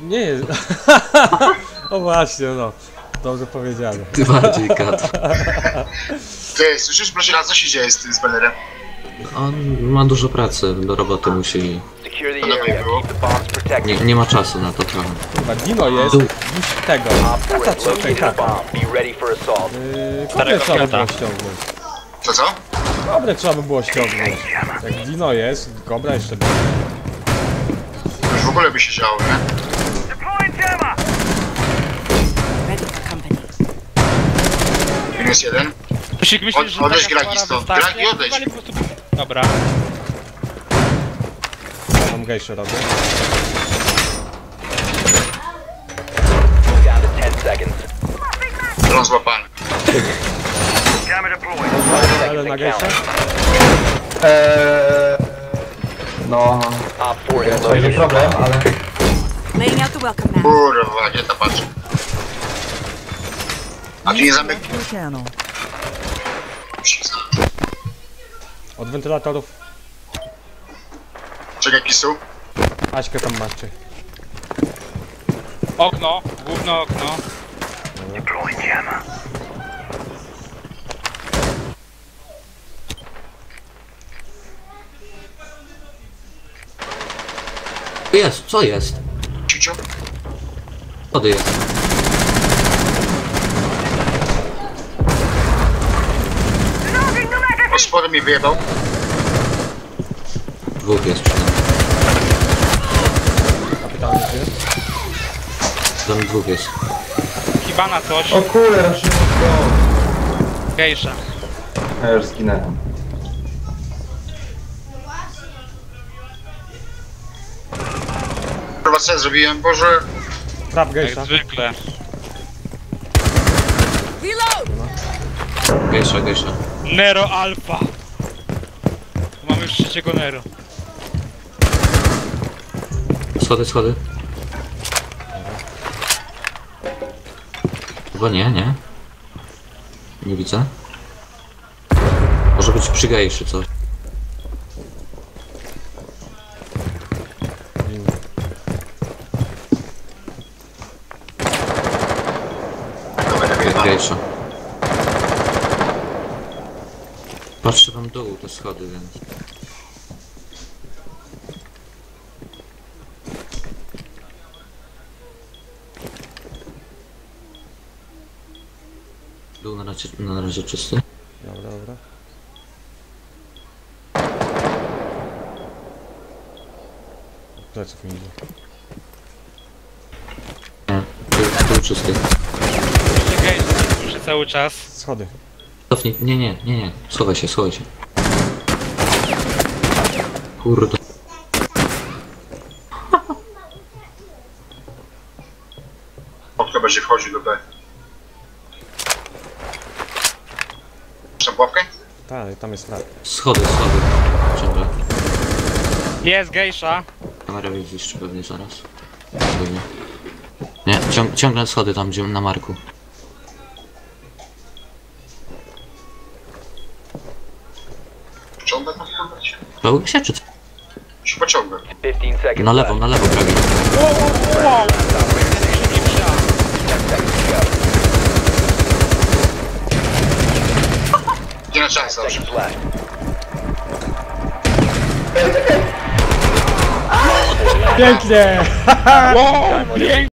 Nie jest. O właśnie, no. Dobrze powiedziane. Ty bardziej kat. Ty, słyszysz, proszę raz, co się dzieje z Bellerem? On ma dużo pracy, do roboty musi... Secure the area. Keep the bombs protected. Nie ma czasu na to trochę. Kurwa, Dino jest niż tego. Op 4 Kasa has co? located a bomb. Be ready for assault. Kobre trzeba by było ściągnąć. Co? Kobre trzeba by było ściągnąć. Jak Dino jest, Kobra jeszcze będzie. Już w ogóle by się działo, nie? Ready for company. Minus jeden. Musik myślisz, że Odejdź, taka Gragi, para stąd. wystarczy? Gragi, odejdź. Wywali po prostu... Dobra. Mam gejsze robię. Down to 10 seconds. Dron złapany. Ale na gejsze? No, Op 4 has to będzie located a problem, bomb. ale... Laying out the welcome mat. Kurwa, gdzie ta patrz? A tu nie zamyk... Od wentylatorów. Czekaj, Kisu. Aśkę tam macie. Okno, główne okno. Jest, co jest? Ciuciu. Wody jest. Od spodu mi wyjebał. Dwóch jest przynajmniej. Kapitalny gdzie? Tam dwóch jest. Hibana coś. O kurde, szybko! Gejsza. Ja już zginęłem. Kurwa, co ja zrobiłem? Boże. Trap Jak gejsza. zwykle. Gejsza, gejsza. Nero Alpha. Tu mamy już trzeciego Nero. Schody, schody. Chyba nie, nie. Nie widzę. Może być przy gejszy coś. Gejsza. Patrzę wam dół te schody, więc... Dół na razie czysty. Dobra, dobra. Pleców mi idzie. Nie, dół czysty. Jeszcze gejsza słyszę cały czas. Schody. Cofnij, nie. Schowaj się, schowaj się. Kurde. Kto będzie wchodził do B? Chcę pułapkę? Tak, tam jest trap. Schody. Ciągle. Jest gejsza. Kamera wyjdzie pewnie zaraz. Pewnie. Nie, ciągle schody tam, gdzie na Marku. Pociągnę tam kurwa się? Pełny się czy co? Się pociągnę. 15 seconds Na lewo, Dragi. Wow! Nie wsiadł. 10 seconds to go. Nie na czas, dobrze. Seconds left. Pięknie! Wow! Pięknie!